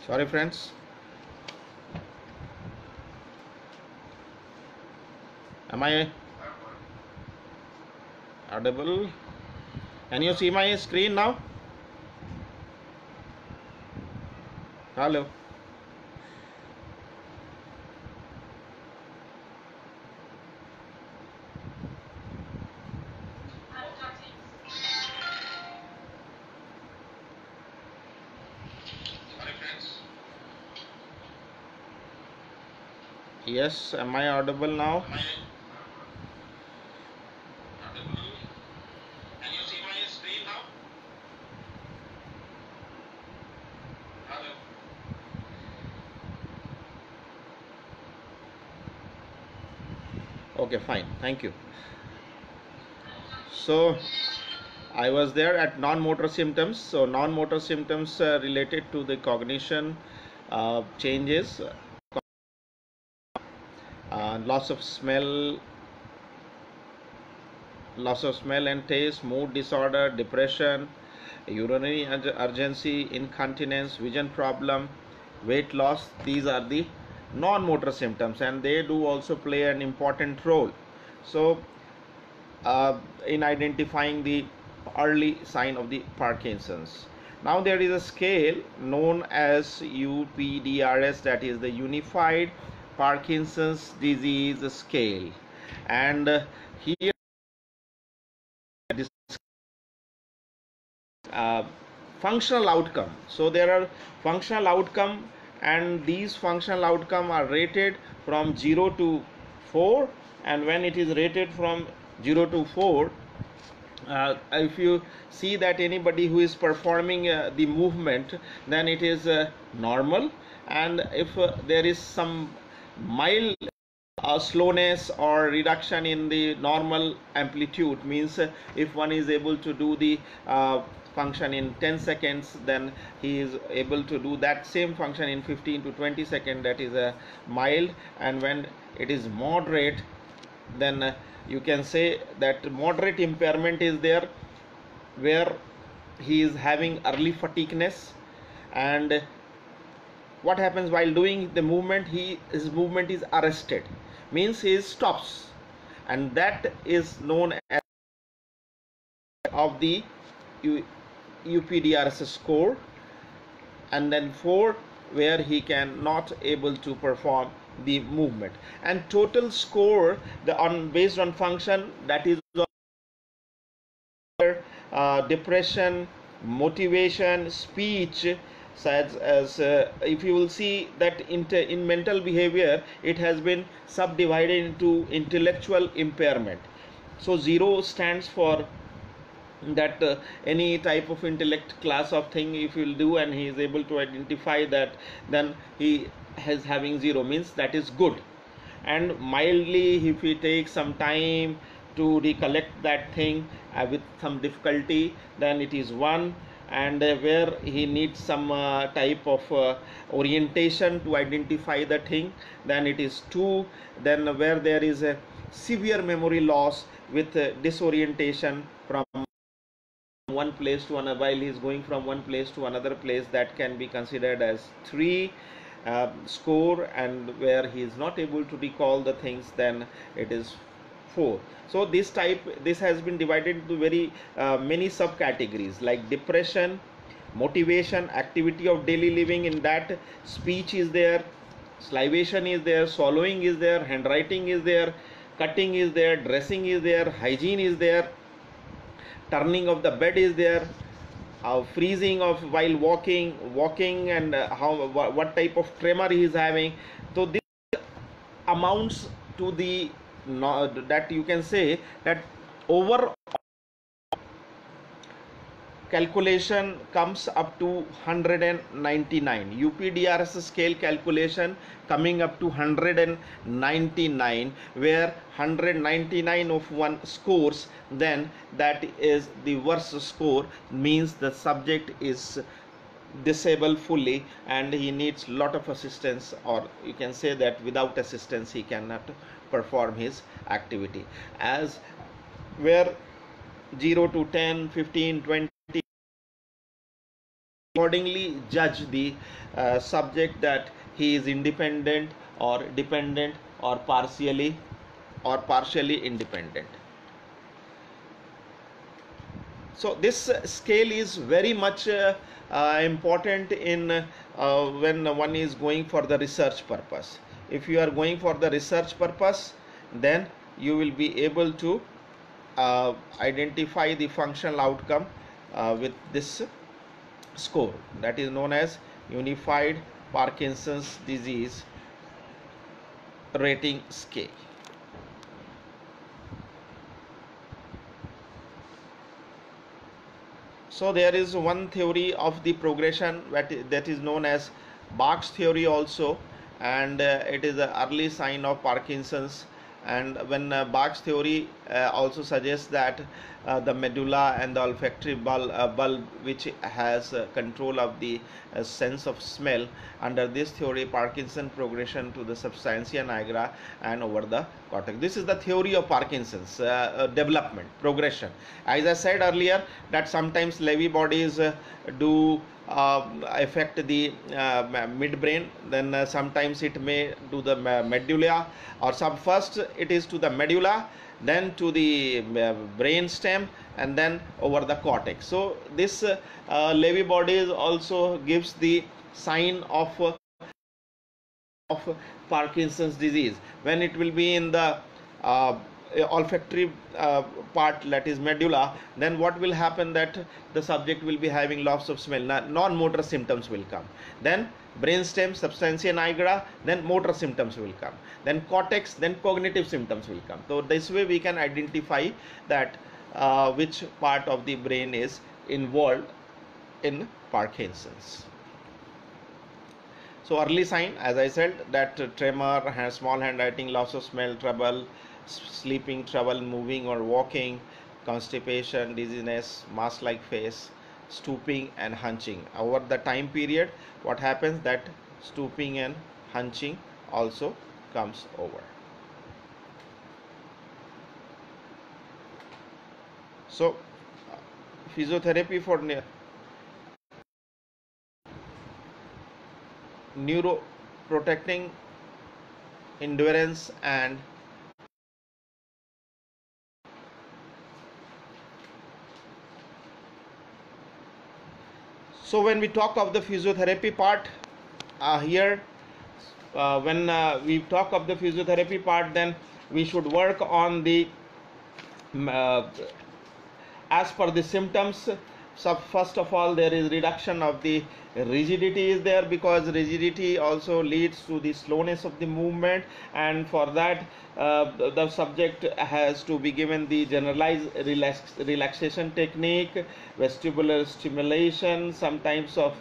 Sorry friends, am I audible? Can you see my screen now? Hello. Yes, am I audible now? Can you see my screen now? Hello. Okay, fine. Thank you. So, I was there at non-motor symptoms. So, non-motor symptoms related to the cognition changes, loss of smell and taste, mood disorder, depression, urinary urgency, incontinence, vision problem, weight loss. These are the non-motor symptoms, and they do also play an important role. So, in identifying the early sign of the Parkinson's. Now there is a scale known as UPDRS, that is the Unified Parkinson's Disease Scale, and here this functional outcome. So there are functional outcome, and these functional outcome are rated from 0 to 4, and when it is rated from 0 to 4, if you see that anybody who is performing the movement, then it is normal, and if there is some mild slowness or reduction in the normal amplitude, means if one is able to do the function in 10 seconds, then he is able to do that same function in 15 to 20 seconds, that is a mild. And when it is moderate, then you can say that moderate impairment is there, where he is having early fatigueness, and what happens while doing the movement, his movement is arrested, means he stops, and that is known as of the UPDRS score. And then 4, where he can not able to perform the movement. And total score, based on function, that is depression, motivation, speech, such as if you will see that in mental behavior, it has been subdivided into intellectual impairment. So 0 stands for that any type of intellect class of thing if you will do, and he is able to identify that, then he is having 0, means that is good. And mildly, if he takes some time to recollect that thing with some difficulty, then it is 1. And where he needs some type of orientation to identify the thing, then it is 2. Then where there is a severe memory loss with disorientation from one place to another, while he is going from one place to another place, that can be considered as 3 score. And where he is not able to recall the things, then it is 4. So this has been divided into very many subcategories, like depression, motivation, activity of daily living. In that, speech is there, salivation is there, swallowing is there, handwriting is there, cutting is there, dressing is there, hygiene is there, turning of the bed is there, freezing of while walking, and what type of tremor he is having. So this amounts to the that you can say that over calculation comes up to 199. UPDRS scale calculation coming up to 199, where 199 of one scores, then that is the worst score, means the subject is disabled fully, and he needs lot of assistance, or you can say that without assistance he cannot perform his activity. As where 0 to 10, 15, 20 accordingly judge the subject that he is independent or dependent or partially independent. So this scale is very much important in when one is going for the research purpose. If you are going for the research purpose, then you will be able to identify the functional outcome with this score, that is known as Unified Parkinson's Disease Rating Scale. So there is one theory of the progression that is known as Bach's theory also, and it is an early sign of Parkinson's. And when Bach's theory also suggests that the medulla and the olfactory bulb which has control of the sense of smell, under this theory Parkinson progression to the substantia nigra and over the cortex. This is the theory of Parkinson's development progression. As I said earlier, that sometimes Lewy bodies do affect the midbrain, then sometimes it may do the medulla, or first it is to the medulla, then to the brain stem, and then over the cortex. So this Lewy bodies also gives the sign of Parkinson's disease. When it will be in the olfactory part, that is medulla, then what will happen, that the subject will be having loss of smell, non-motor symptoms will come. Then brainstem, substantia nigra, then motor symptoms will come. Then cortex, then cognitive symptoms will come. So this way we can identify that which part of the brain is involved in Parkinson's. So early sign, as I said, that tremor, small handwriting, loss of smell, trouble sleeping, trouble moving or walking, constipation, dizziness, mask-like face, stooping and hunching. Over the time period, what happens, that stooping and hunching also comes over. So physiotherapy for neuroprotecting endurance and so when we talk of the physiotherapy part here, when we talk of the physiotherapy part, then we should work on the as per the symptoms. So first of all, there is reduction of the rigidity is there, because rigidity also leads to the slowness of the movement, and for that the subject has to be given the generalized relaxation technique, vestibular stimulation, sometimes of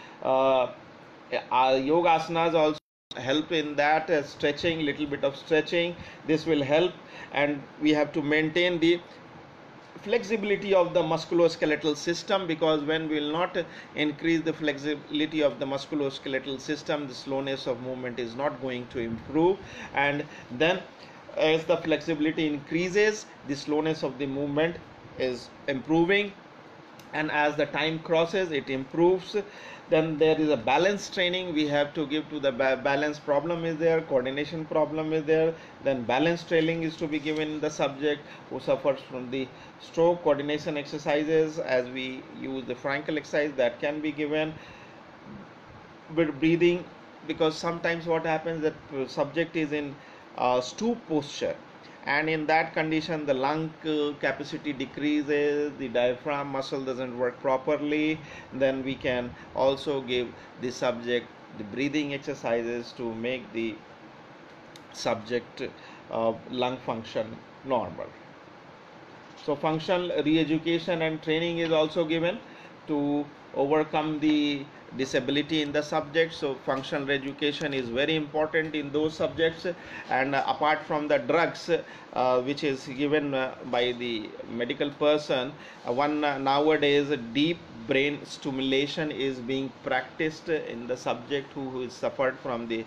yoga asanas also help in that, stretching, little bit of stretching, this will help. And we have to maintain the flexibility of the musculoskeletal system, because when we will not increase the flexibility of the musculoskeletal system, the slowness of movement is not going to improve. And then as the flexibility increases, the slowness of the movement is improving, and as the time crosses, it improves. Then there is a balance training we have to give to the balance problem is there, coordination problem is there. Then balance training is to be given the subject who suffers from the stroke. Coordination exercises, as we use the Frankel exercise, that can be given. With breathing, because sometimes what happens, that subject is in stoop posture, and in that condition the lung capacity decreases, the diaphragm muscle doesn't work properly. Then we can also give the subject the breathing exercises to make the subject lung function normal. So functional re-education and training is also given to overcome the disability in the subject. So functional education is very important in those subjects. And apart from the drugs which is given by the medical person, one nowadays deep brain stimulation is being practiced in the subject who is suffered from the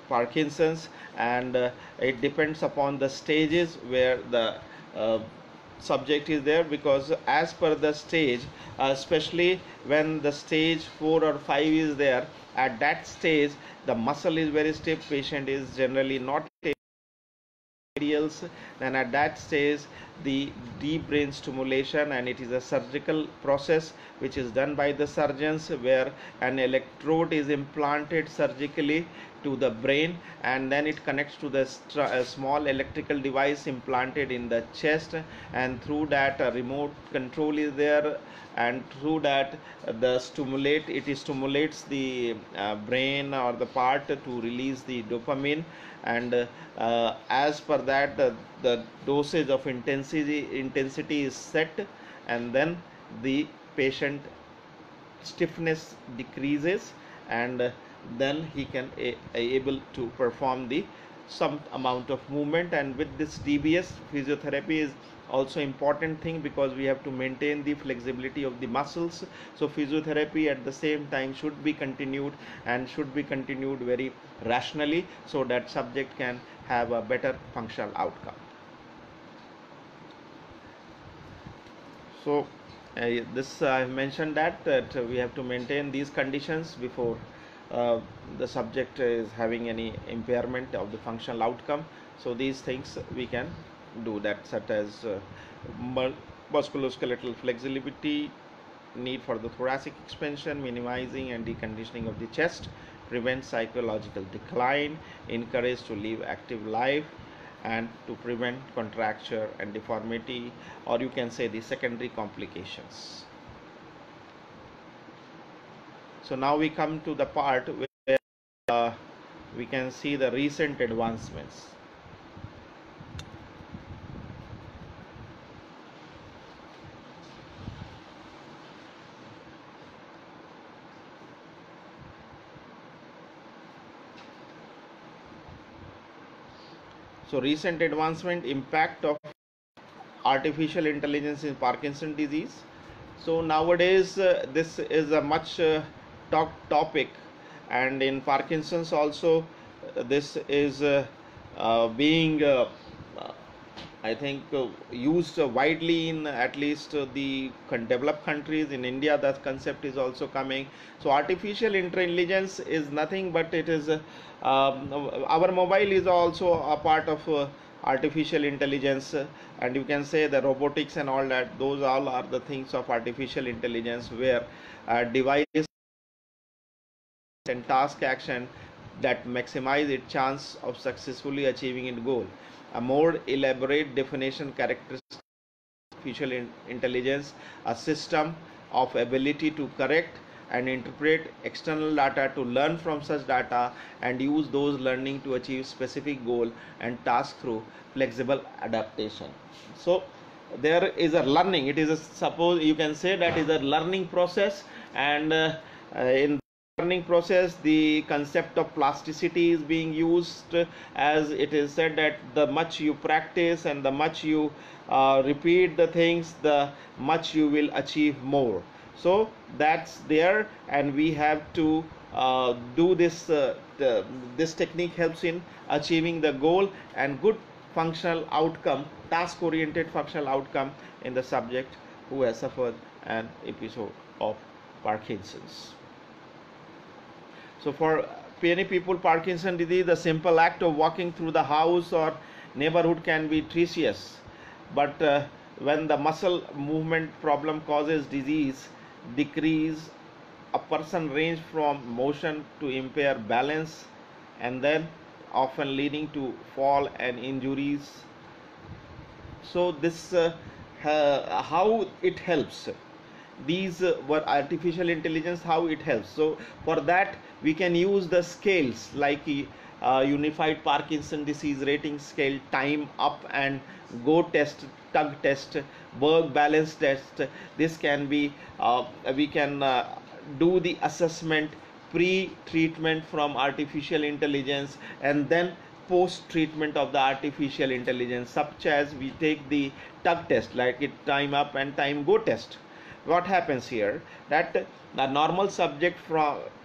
Parkinson's, and it depends upon the stages where the subject is there, because as per the stage, especially when the stage 4 or 5 is there, at that stage the muscle is very stiff, patient is generally not materials, then at that stage the deep brain stimulation, and it is a surgical process which is done by the surgeons, where an electrode is implanted surgically to the brain, and then it connects to the small electrical device implanted in the chest, and through that a remote control is there, and through that it stimulates the brain or the part to release the dopamine, and as per that the dosage of intensity is set, and then the patient stiffness decreases, and then he can able to perform the some amount of movement. And with this DBS, physiotherapy is also important thing, because we have to maintain the flexibility of the muscles. So physiotherapy at the same time should be continued, and should be continued very rationally, so that subject can have a better functional outcome. So this I have mentioned that we have to maintain these conditions before the subject is having any impairment of the functional outcome. So these things we can do that, such as musculoskeletal flexibility, need for the thoracic expansion, minimizing and deconditioning of the chest, prevent psychological decline, encourage to live active life, and to prevent contracture and deformity, or you can say the secondary complications. So now we come to the part where we can see the recent advancements. So recent advancement, impact of artificial intelligence in Parkinson disease. So nowadays this is a much talked topic, and in Parkinson's also this is being I think used widely in at least the developed countries. In India, that concept is also coming. So artificial intelligence is nothing but it is our mobile is also a part of artificial intelligence, and you can say the robotics and all that, those all are the things of artificial intelligence, where device and task action that maximize its chance of successfully achieving its goal. A more elaborate definition characteristic artificial intelligence, a system of ability to correct and interpret external data, to learn from such data and use those learning to achieve specific goal and task through flexible adaptation. So there is a learning, it is a, suppose you can say that is a learning process, and in learning process the concept of plasticity is being used, as it is said that the much you practice and the much you repeat the things, the much you will achieve more. So that's there, and we have to do this. This technique helps in achieving the goal and good functional outcome, task oriented functional outcome in the subject who has suffered an episode of Parkinson's. So for many people, Parkinson disease, the simple act of walking through the house or neighborhood can be tedious, but when the muscle movement problem causes disease, decrease, a person range from motion to impair balance, and then often leading to fall and injuries. So this how it helps, these were artificial intelligence, how it helps. So for that we can use the scales like unified Parkinson disease rating scale, time up and go test, tug test, Berg balance test. This can be we can do the assessment pre-treatment from artificial intelligence, and then post-treatment of the artificial intelligence, such as we take the tug test like it time up and time go test. What happens here, that the normal subject from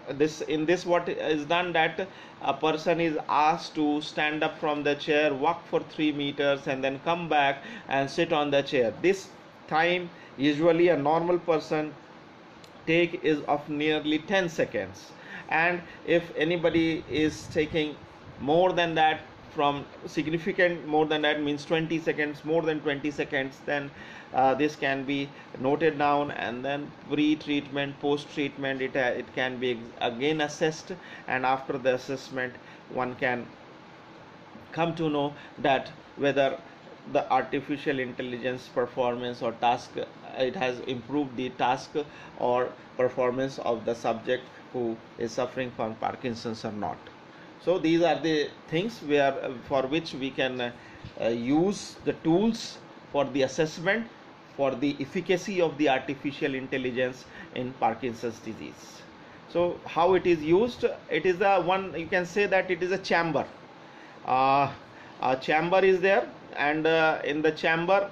this what is done, that a person is asked to stand up from the chair, walk for 3 meters, and then come back and sit on the chair. This time usually a normal person take is of nearly 10 seconds, and if anybody is taking more than that, from significant more than that means 20 seconds, more than 20 seconds, then this can be noted down, and then pre-treatment, post-treatment, it can be again assessed, and after the assessment one can come to know that whether the artificial intelligence performance or task, it has improved the task or performance of the subject who is suffering from Parkinson's or not. So these are the things where for which we can use the tools for the assessment for the efficacy of the artificial intelligence in Parkinson's disease. So how it is used? It is a one, you can say that it is a chamber. A chamber is there, and in the chamber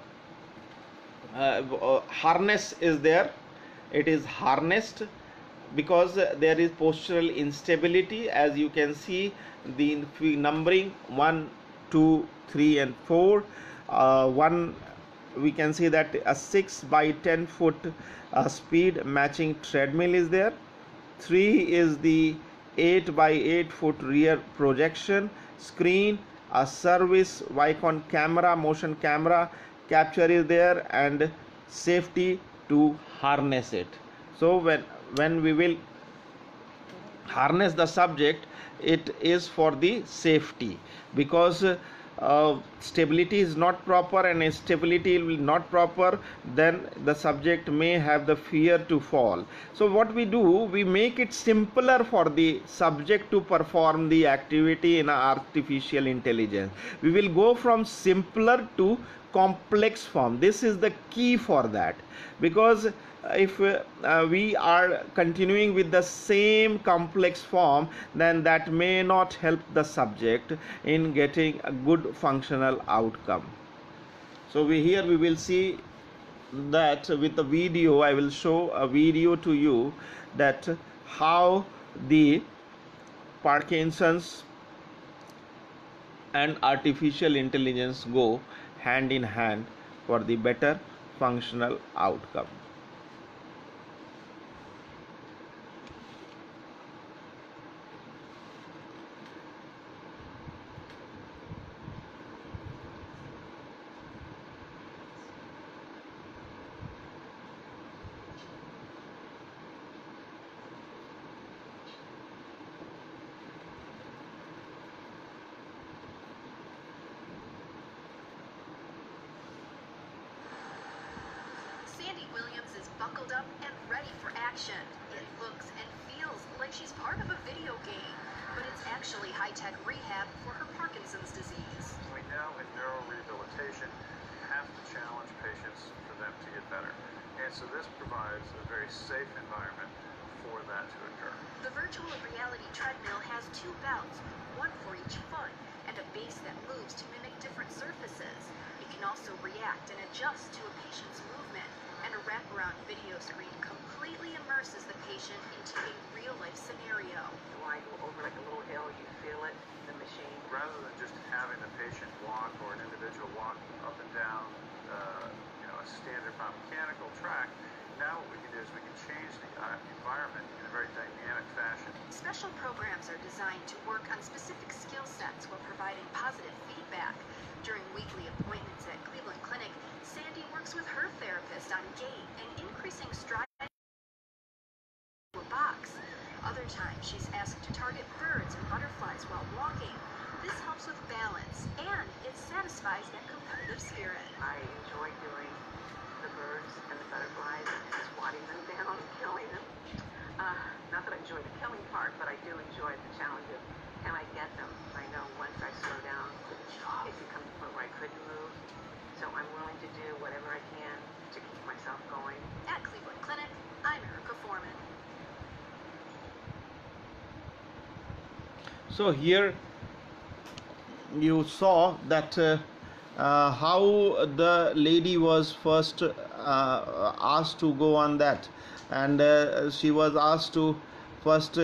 harness is there. It is harnessed because there is postural instability. As you can see, the numbering 1, 2, 3 and 4. One, we can see that a 6 by 10 foot speed matching treadmill is there. 3 is the 8 by 8 foot rear projection screen. A service Vicon camera, motion camera capture is there, and safety to harness it. So when we will harness the subject, it is for the safety, because stability is not proper, and if stability will not proper, then the subject may have the fear to fall. So what we do, we make it simpler for the subject to perform the activity in artificial intelligence. We will go from simpler to complex form. This is the key for that, because if we are continuing with the same complex form, then that may not help the subject in getting a good functional outcome. So here we will see that with the video. I will show a video to you that how the Parkinson's and artificial intelligence go hand in hand for the better functional outcome. Sandy Williams is buckled up and ready for action. It looks and feels like she's part of a video game, but it's actually high-tech rehab for her Parkinson's disease. We know in neurorehabilitation have to challenge patients for them to get better. And so this provides a very safe environment for that to occur. The virtual reality treadmill has 2 belts, one for each foot, and a base that moves to mimic different surfaces. It can also react and adjust to a patient's movement, and a wraparound video screen completely immerses the patient into a real-life scenario. Why go over like a little hill, you feel it, the machine. Rather than just having the patient walk or an individual walk up and down a standard biomechanical track, now what we can do is we can change the environment in a very dynamic fashion. Special programs are designed to work on specific skill sets while providing positive feedback. During weekly appointments at Cleveland Clinic, Sandy works with her therapist on gait and increasing stride to a box. Other times, she's asked to target birds and butterflies while walking. This helps with balance, and it satisfies that competitive spirit. I enjoy doing the birds and the butterflies and swatting them down and killing them. Not that I enjoy the killing part, but I do enjoy the challenge of, can I get them? I know once I slow down, it becomes a point where I couldn't move. So I'm willing to do whatever I can to keep myself going. At Cleveland Clinic, I'm Erica Foreman. So here you saw that how the lady was first asked to go on that, and she was asked to first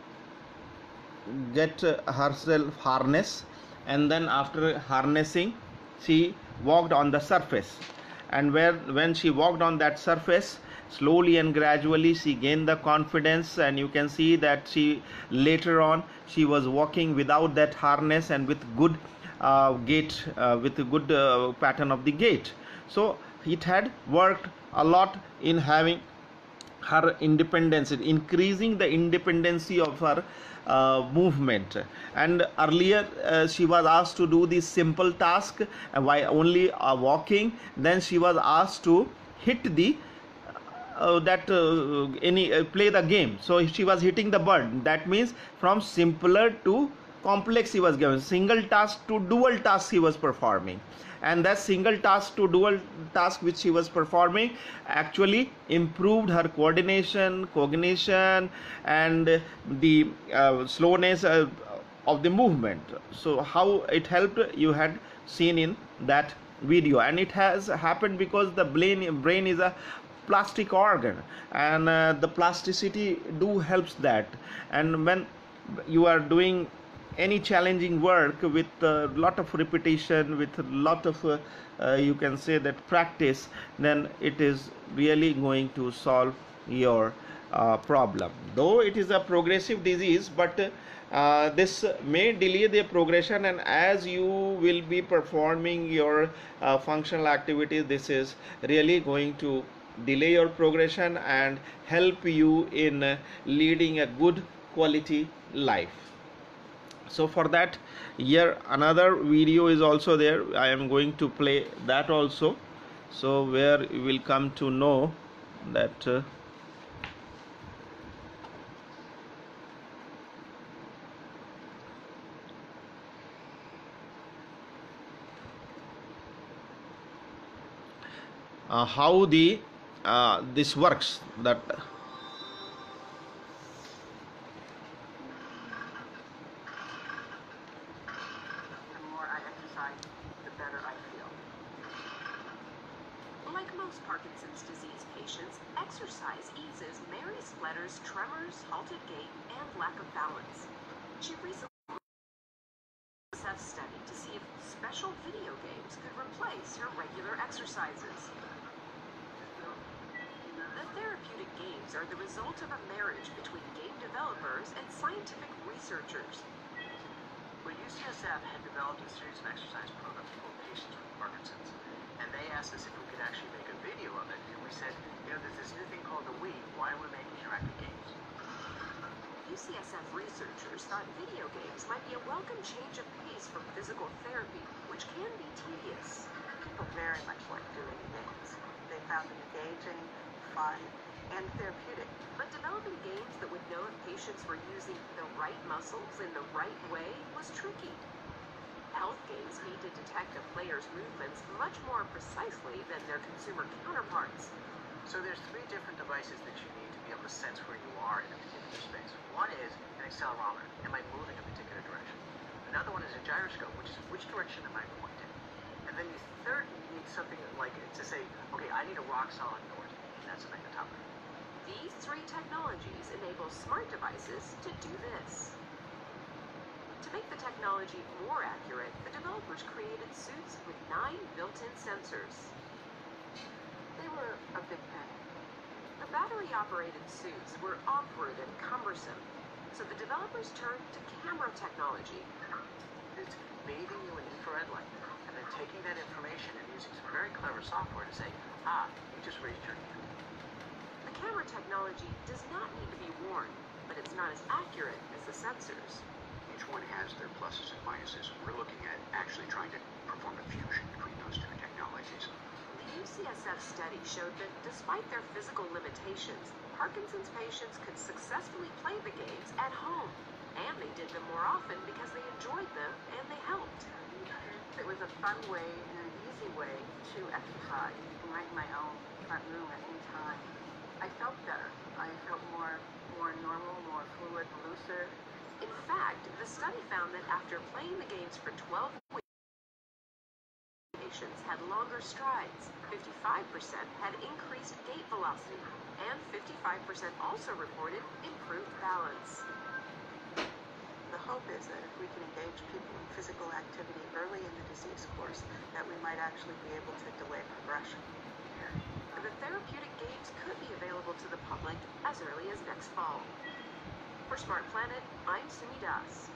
get herself harness, and then after harnessing she walked on the surface, and when she walked on that surface, slowly and gradually she gained the confidence, and you can see that she later on she was walking without that harness and with good gait, with a good pattern of the gait. So it had worked a lot in having her independence, increasing the independency of her movement. And earlier she was asked to do this simple task by only walking, then she was asked to hit the that any play the game. So she was hitting the bird, that means from simpler to complex he was given, single task to dual task he was performing, and that single task to dual task which she was performing actually improved her coordination, cognition, and the slowness of the movement. So how it helped, you had seen in that video, and it has happened because the brain is a plastic organ, and the plasticity do helps that. And when you are doing any challenging work with a lot of repetition, with a lot of you can say that practice, then it is really going to solve your problem. Though it is a progressive disease, but this may delay the progression, and as you will be performing your functional activities, this is really going to delay your progression and help you in leading a good quality life. So for that, here another video is also there, I am going to play that also, so where you will come to know that how the this works, that The more I exercise, the better I feel. Like most Parkinson's disease patients, exercise eases Mary Spletter's tremors, halted gait, and lack of balance. She recently studied to see if special video games could replace her regular exercises. The therapeutic games are the result of a marriage between game developers and scientific researchers. Well, UCSF had developed a series of exercise programs for patients with Parkinson's, and they asked us if we could actually make a video of it. And we said, there's this new thing called the Wii. Why don't we make interactive games? UCSF researchers thought video games might be a welcome change of pace from physical therapy, which can be tedious. People very much like doing games. They found it engaging, fun, and therapeutic. But developing games that would know if patients were using the right muscles in the right way was tricky. Health games need to detect a player's movements much more precisely than their consumer counterparts. So there's three different devices that you need to be able to sense where you are in a particular space. One is an accelerometer. Am I moving in a particular direction? Another one is a gyroscope, which is which direction am I pointing? And then the third, you need something like to say, okay, I need a rock solid north, and that's a magnetometer. These three technologies enable smart devices to do this. To make the technology more accurate, the developers created suits with 9 built-in sensors. They were a big panic. The battery-operated suits were awkward and cumbersome, so the developers turned to camera technology. It's bathing you in infrared light, and then taking that information and using some very clever software to say, you just raised your hand. The camera technology does not need to be worn, but it's not as accurate as the sensors. Each one has their pluses and minuses. We're looking at actually trying to perform a fusion between those two technologies. The UCSF study showed that despite their physical limitations, Parkinson's patients could successfully play the games at home, and they did them more often because they enjoyed them and they helped. It was a fun way and an easy way to exercise right in my own front room at any time. I felt better. I felt more normal, more fluid, looser. In fact, the study found that after playing the games for 12 weeks, patients had longer strides, 55% had increased gait velocity, and 55% also reported improved balance. is that if we can engage people in physical activity early in the disease course, that we might actually be able to delay progression. The therapeutic games could be available to the public as early as next fall. For Smart Planet, I'm Simi Das.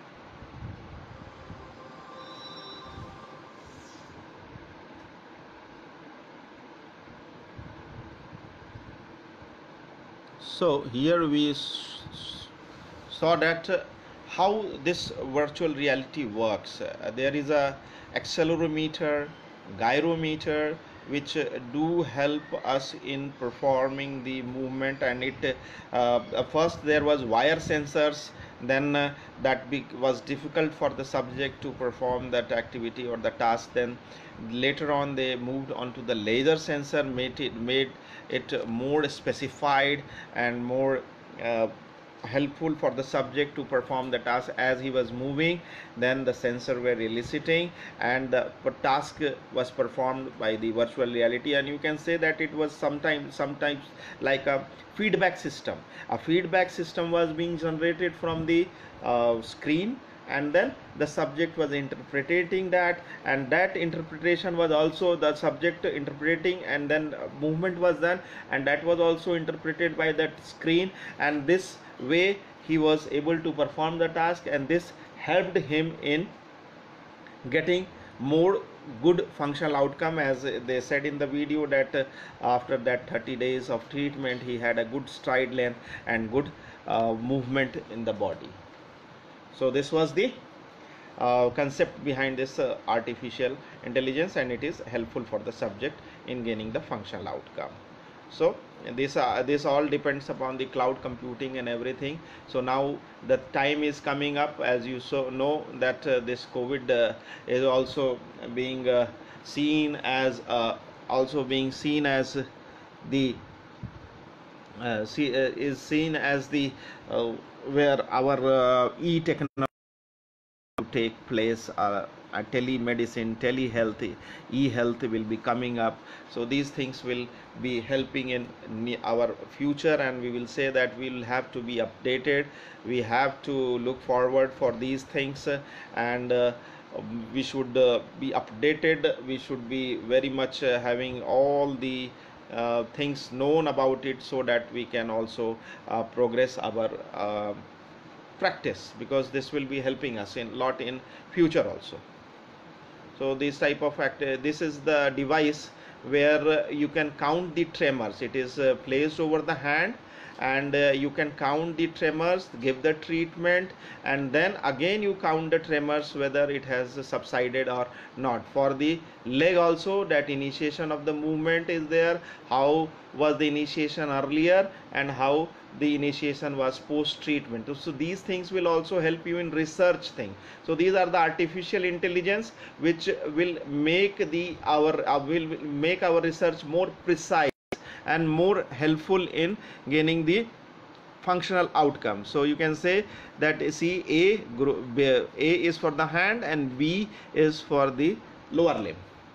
So here we saw that how this virtual reality works. There is a accelerometer, gyrometer, which do help us in performing the movement, and it first there was wire sensors, then was difficult for the subject to perform that activity or the task. Then later on they moved on to the laser sensor, made it more specified and more helpful for the subject to perform the task as he was moving. Then the sensor were eliciting, and the task was performed by the virtual reality. And you can say that it was sometimes like a feedback system. A feedback system was being generated from the screen, and then the subject was interpreting that, and that interpretation was also the subject interpreting, and then movement was done, and that was also interpreted by that screen, and this way he was able to perform the task, and this helped him in getting more good functional outcome. As they said in the video that after that 30 days of treatment he had a good stride length and good movement in the body. So this was the concept behind this artificial intelligence, and it is helpful for the subject in gaining the functional outcome. So this all depends upon the cloud computing and everything. So now the time is coming up, as you know that this COVID is also being seen as the is seen as the where our e-technology take place. Telemedicine, telehealth, e-health will be coming up. So these things will be helping in our future, and we will say that we will have to be updated. We have to look forward for these things, and we should be updated. We should be very much having all the things known about it, so that we can also progress our practice, because this will be helping us in lot in future also. So this type of this is the device where you can count the tremors. It is placed over the hand, and you can count the tremors, give the treatment, and then again you count the tremors whether it has subsided or not. For the leg also, that initiation of the movement is there, how was the initiation earlier and how the initiation was post treatment. So these things will also help you in research thing. So these are the artificial intelligence which will make our research more precise and more helpful in gaining the functional outcome. So you can say that see A is for the hand and B is for the lower limb.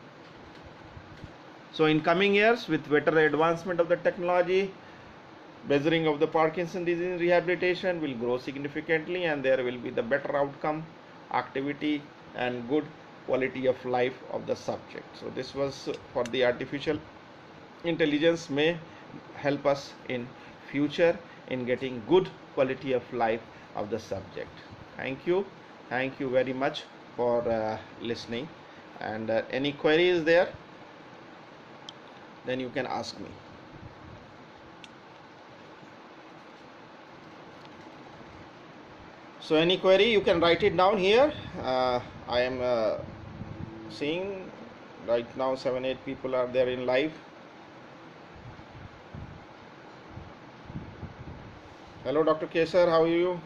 So in coming years, with better advancement of the technology, measuring of the Parkinson disease rehabilitation will grow significantly, and there will be the better outcome, activity, and good quality of life of the subject. So this was for the artificial intelligence may help us in future in getting good quality of life of the subject. Thank you very much for listening, and any queries there, then you can ask me. So any query you can write it down here. I am seeing right now 7-8 people are there in live. Hello Dr. Kesar, how are you?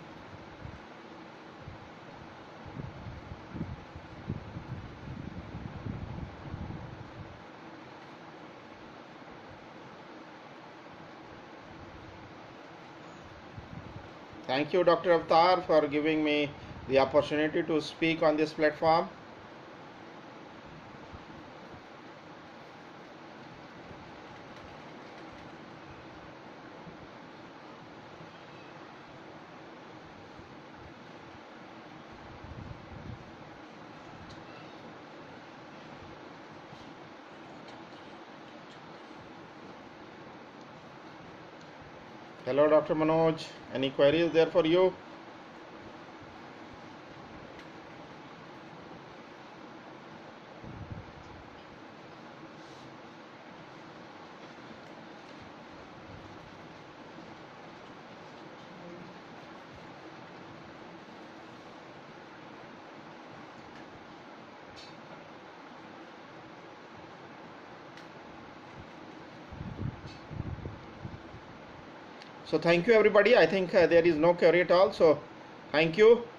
Thank you, Dr. Avatar, for giving me the opportunity to speak on this platform. Hello, Dr. Manoj. Any queries there for you? So thank you everybody. I think there is no query at all. So thank you.